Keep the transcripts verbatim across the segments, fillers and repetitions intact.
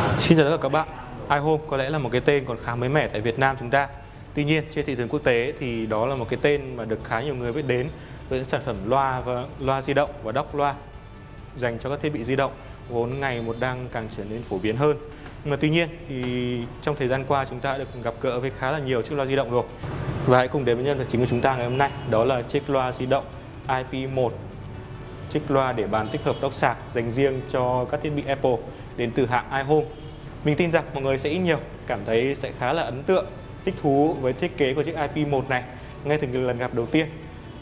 Xin chào tất cả các bạn. iHome có lẽ là một cái tên còn khá mới mẻ tại Việt Nam chúng ta. Tuy nhiên trên thị trường quốc tế thì đó là một cái tên mà được khá nhiều người biết đến với những sản phẩm loa và loa di động và dock loa dành cho các thiết bị di động vốn ngày một đang càng trở nên phổ biến hơn. Nhưng mà tuy nhiên thì trong thời gian qua chúng ta đã được gặp gỡ với khá là nhiều chiếc loa di động rồi. Và hãy cùng đến với nhân vật chính của chúng ta ngày hôm nay, đó là chiếc loa di động i pê một, chiếc loa để bàn tích hợp dock sạc dành riêng cho các thiết bị Apple đến từ hãng iHome. Mình tin rằng mọi người sẽ ít nhiều cảm thấy sẽ khá là ấn tượng, thích thú với thiết kế của chiếc i pê một này ngay từ lần gặp đầu tiên.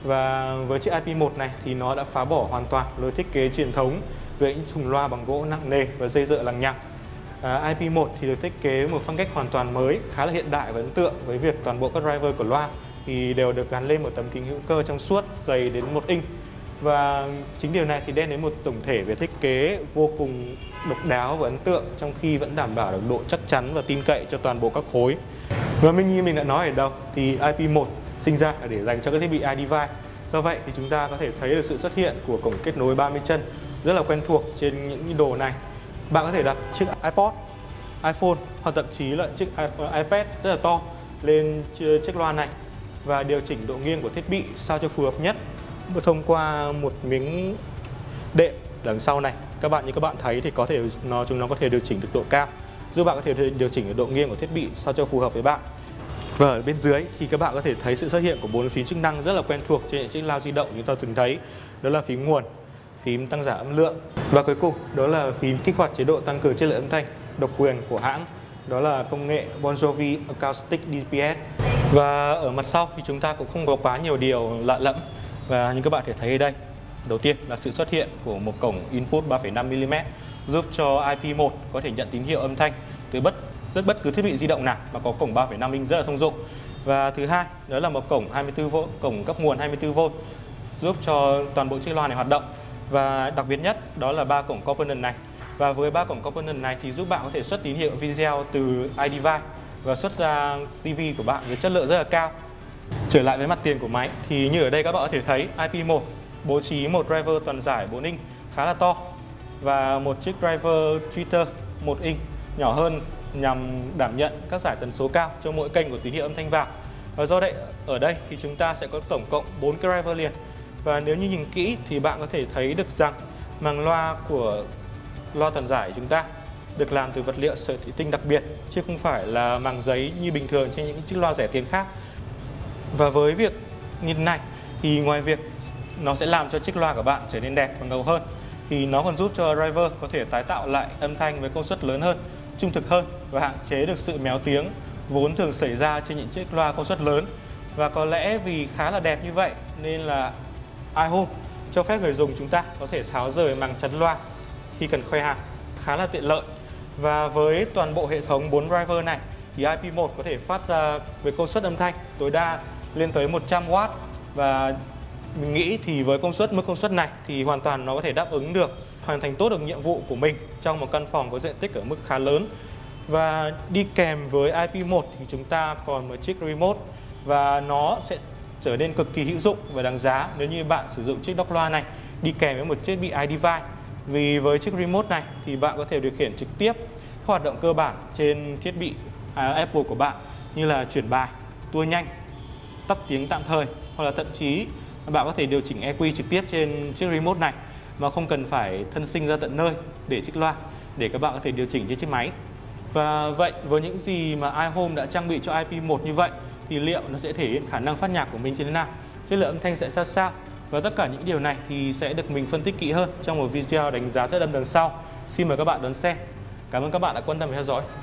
Và với chiếc i pê một này thì nó đã phá bỏ hoàn toàn lối thiết kế truyền thống với những thùng loa bằng gỗ nặng nề và dây dợ lằng nhằng. À, i pê một thì được thiết kế với một phong cách hoàn toàn mới, khá là hiện đại và ấn tượng, với việc toàn bộ các driver của loa thì đều được gắn lên một tấm kính hữu cơ trong suốt dày đến một inch. Và chính điều này thì đem đến một tổng thể về thiết kế vô cùng độc đáo và ấn tượng, trong khi vẫn đảm bảo được độ chắc chắn và tin cậy cho toàn bộ các khối. Và mình như mình đã nói ở đầu thì i pê một sinh ra là để dành cho các thiết bị iDevice. Do vậy thì chúng ta có thể thấy được sự xuất hiện của cổng kết nối ba mươi chân rất là quen thuộc trên những đồ này. Bạn có thể đặt chiếc iPod, iPhone hoặc thậm chí là chiếc iPad rất là to lên chiếc loa này và điều chỉnh độ nghiêng của thiết bị sao cho phù hợp nhất thông qua một miếng đệm đằng sau này. Các bạn như các bạn thấy thì có thể nó chúng nó có thể điều chỉnh được độ cao, giúp bạn có thể điều chỉnh được độ nghiêng của thiết bị sao cho phù hợp với bạn. Và ở bên dưới thì các bạn có thể thấy sự xuất hiện của bốn phím chức năng rất là quen thuộc trên những chiếc loa di động chúng ta từng thấy. Đó là phím nguồn, phím tăng giảm âm lượng và cuối cùng đó là phím kích hoạt chế độ tăng cường chất lượng âm thanh độc quyền của hãng. Đó là công nghệ Bon Jovi Acoustic đê pê ét. Và ở mặt sau thì chúng ta cũng không có quá nhiều điều lạ lẫm. Và như các bạn thể thấy ở đây, đầu tiên là sự xuất hiện của một cổng input ba phẩy năm mi li mét giúp cho i pê một có thể nhận tín hiệu âm thanh từ bất rất bất cứ thiết bị di động nào mà có cổng ba phẩy năm inch rất là thông dụng. Và thứ hai, đó là một cổng hai mươi tư vôn, cổng cấp nguồn hai mươi tư vôn giúp cho toàn bộ chiếc loa này hoạt động. Và đặc biệt nhất đó là ba cổng component này. Và với ba cổng component này thì giúp bạn có thể xuất tín hiệu video từ iDevice và xuất ra ti vi của bạn với chất lượng rất là cao. Trở lại với mặt tiền của máy thì như ở đây các bạn có thể thấy i pê một bố trí một driver toàn giải bốn inch khá là to và một chiếc driver tweeter một inch nhỏ hơn nhằm đảm nhận các giải tần số cao cho mỗi kênh của tín hiệu âm thanh vào. Và do vậy ở đây thì chúng ta sẽ có tổng cộng bốn cái driver liền. Và nếu như nhìn kỹ thì bạn có thể thấy được rằng màng loa của loa toàn giải của chúng ta được làm từ vật liệu sợi thủy tinh đặc biệt chứ không phải là màng giấy như bình thường trên những chiếc loa rẻ tiền khác. Và với việc như thế này thì ngoài việc nó sẽ làm cho chiếc loa của bạn trở nên đẹp và ngầu hơn thì nó còn giúp cho driver có thể tái tạo lại âm thanh với công suất lớn hơn, trung thực hơn và hạn chế được sự méo tiếng vốn thường xảy ra trên những chiếc loa công suất lớn. Và có lẽ vì khá là đẹp như vậy nên là iHome cho phép người dùng chúng ta có thể tháo rời màng chắn loa khi cần khoe hàng, khá là tiện lợi. Và với toàn bộ hệ thống bốn driver này thì i pê một có thể phát ra với công suất âm thanh tối đa lên tới một trăm oát. Và mình nghĩ thì với công suất mức công suất này thì hoàn toàn nó có thể đáp ứng được, hoàn thành tốt được nhiệm vụ của mình trong một căn phòng có diện tích ở mức khá lớn. Và đi kèm với i pê một thì chúng ta còn một chiếc remote và nó sẽ trở nên cực kỳ hữu dụng và đáng giá nếu như bạn sử dụng chiếc dock loa này đi kèm với một thiết bị iDevice. Vì với chiếc remote này thì bạn có thể điều khiển trực tiếp các hoạt động cơ bản trên thiết bị Apple của bạn như là chuyển bài, tua nhanh, tắt tiếng tạm thời, hoặc là thậm chí bạn có thể điều chỉnh e quy trực tiếp trên chiếc remote này mà không cần phải thân sinh ra tận nơi để chiếc loa để các bạn có thể điều chỉnh trên chiếc máy. Và vậy với những gì mà iHome đã trang bị cho i pê một như vậy thì liệu nó sẽ thể hiện khả năng phát nhạc của mình như thế nào, chất lượng âm thanh sẽ ra sao, và tất cả những điều này thì sẽ được mình phân tích kỹ hơn trong một video đánh giá chất âm đằng sau. Xin mời các bạn đón xem. Cảm ơn các bạn đã quan tâm theo dõi.